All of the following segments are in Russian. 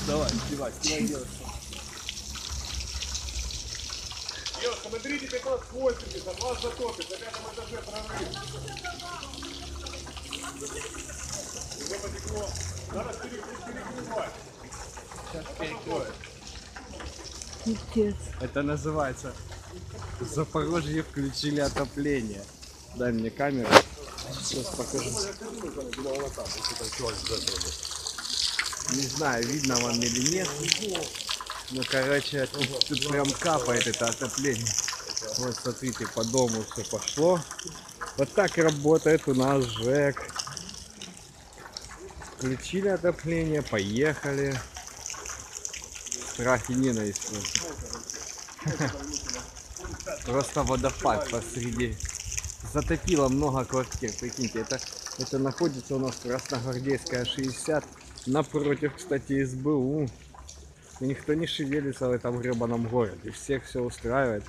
Давай, снимай девушку. Девушка, смотрите, 580, вас затопит, на 5-м этаже прорыв. Уже потекло. Надо перекрывать. Сейчас перекроет. Пипец. Это называется в Запорожье включили отопление. Дай мне камеру. Сейчас покажу. Не знаю, видно вам или нет. Ну, короче, тут прям капает это отопление. Вот, смотрите, по дому все пошло. Вот так работает у нас ЖЭК. Включили отопление, поехали. Страх и ненависть. Просто водопад посреди. Затопило много квартир. Прикиньте, это находится у нас Красногвардейская 60. Напротив, кстати, СБУ. И никто не шевелится в этом гребаном городе. Всех все устраивает.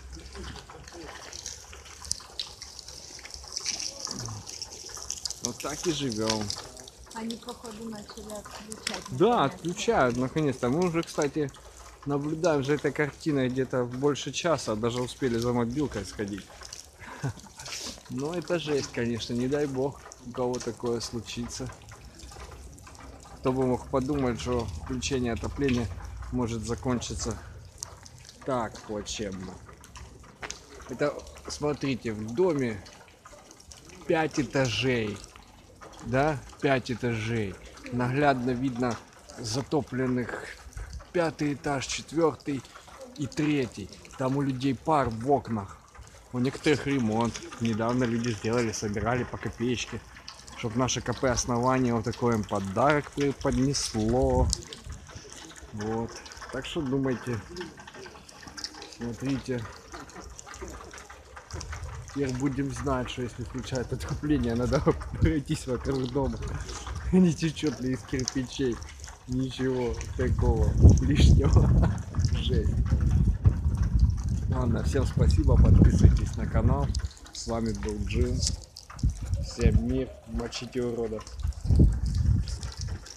Вот так и живем. Они, походу, начали отключать. Да, отключают, наконец-то. Мы уже, кстати, наблюдаем за этой картиной где-то больше часа. Даже успели за мобилкой сходить. Но это жесть, конечно. Не дай бог, у кого такое случится. Кто бы мог подумать, что включение отопления может закончиться так плачевно. Это, смотрите, в доме 5 этажей. Да, 5 этажей. Наглядно видно затопленных 5-й этаж, 4-й и 3-й. Там у людей пар в окнах. У некоторых ремонт. Недавно люди сделали, собирали по копеечке. Чтобы наше КП основание вот такой им подарок поднесло. Вот. Так что думайте. Смотрите. Теперь будем знать, что если включают отопление, надо пройтись вокруг дома. Не течет ли из кирпичей. Ничего такого лишнего. Жесть. Ладно, всем спасибо, подписывайтесь на канал. С вами был Джим. Всем мир, мочите уродов.